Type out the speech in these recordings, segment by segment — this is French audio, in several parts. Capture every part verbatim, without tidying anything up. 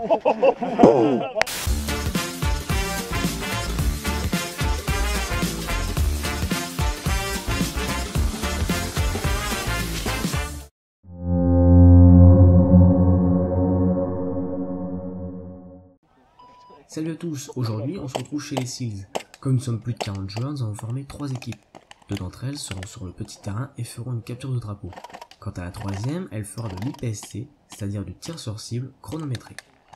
Salut à tous, aujourd'hui on se retrouve chez les Seals. Comme nous sommes plus de quarante joueurs, nous avons formé trois équipes. Deux d'entre elles seront sur le petit terrain et feront une capture de drapeau. Quant à la troisième, elle fera de l'I P S C, c'est-à-dire du tir sur cible chronométré.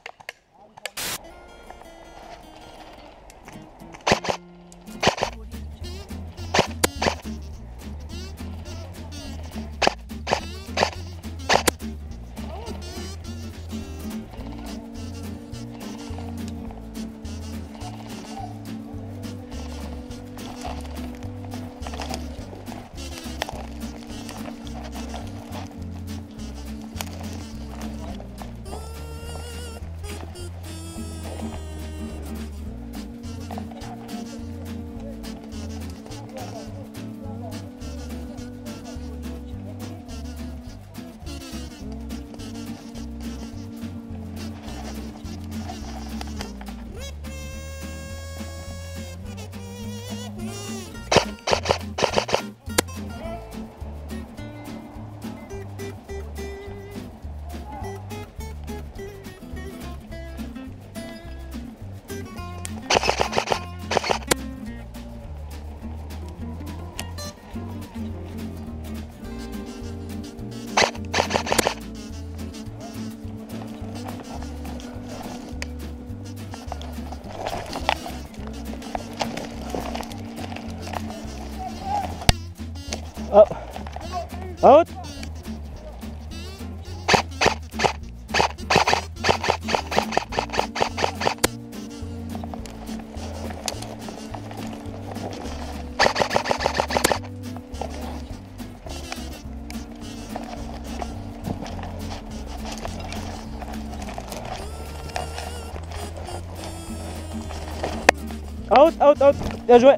Oh. Out. Out, out, out. Bien joué.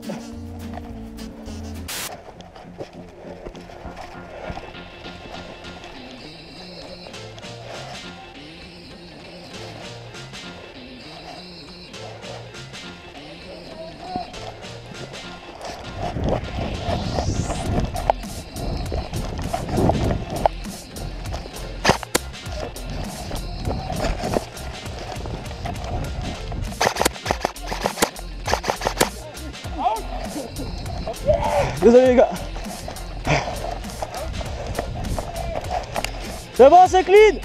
Désolé les gars. C'est bon, c'est clean.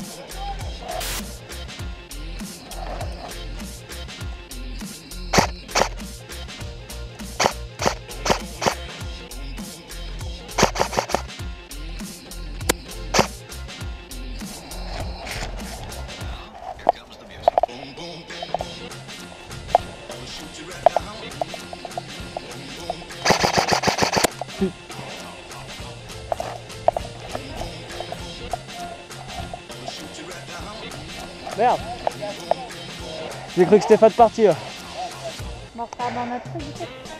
Merde. J'ai cru que c'était pas de partie. Là. On repart dans notre truc.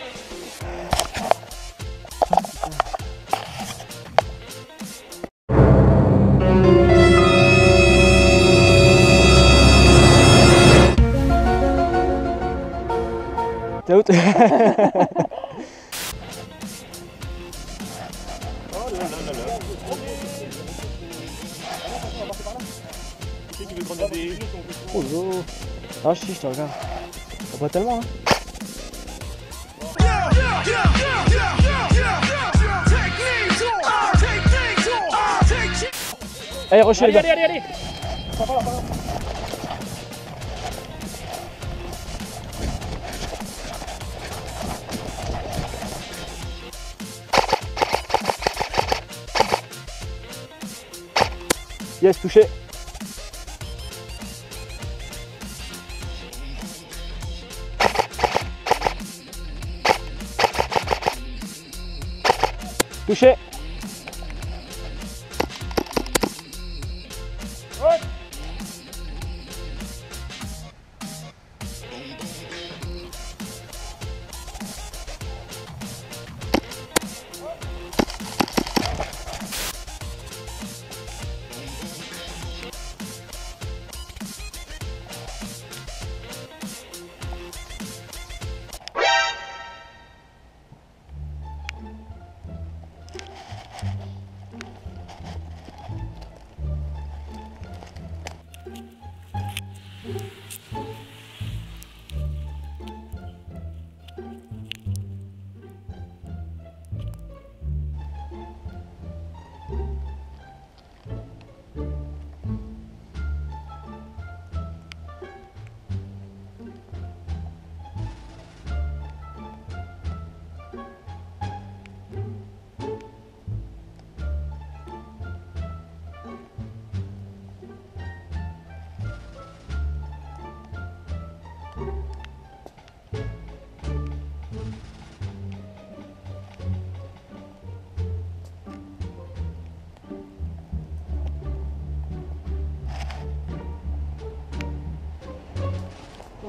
T'es out. Oh là. Ah si, je te regarde. Pas tellement hein. Allez, Rocher les gars. Allez, allez, allez. Yes, touché. Touché. Ouais.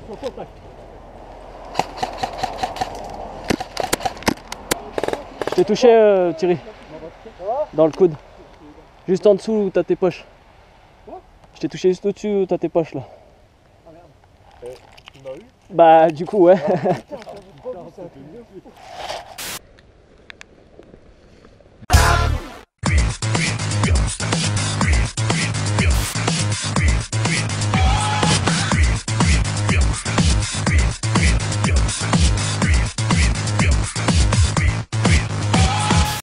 Je t'ai touché, euh, Thierry. Dans le coude. Juste en dessous où t'as tes poches. Je t'ai touché juste au-dessus où t'as tes poches là. Tu m'as eu? Bah du coup ouais.